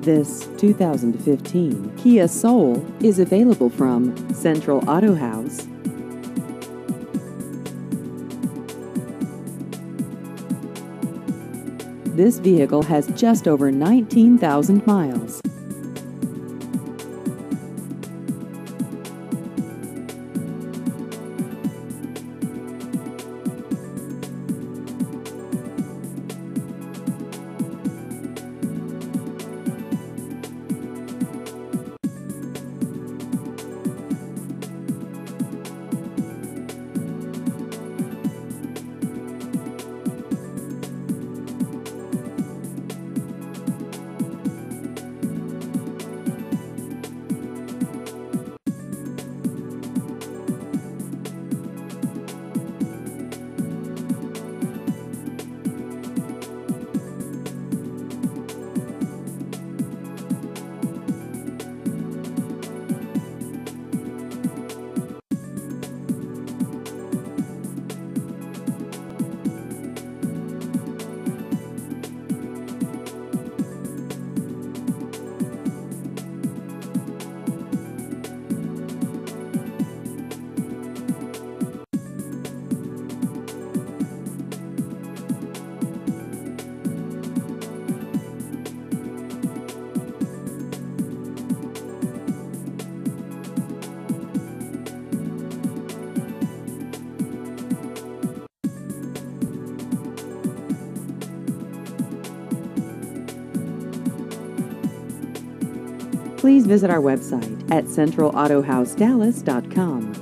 This 2015 Kia Soul is available from Central Auto House. This vehicle has just over 19,000 miles. Please visit our website at centralautohousedallas.com.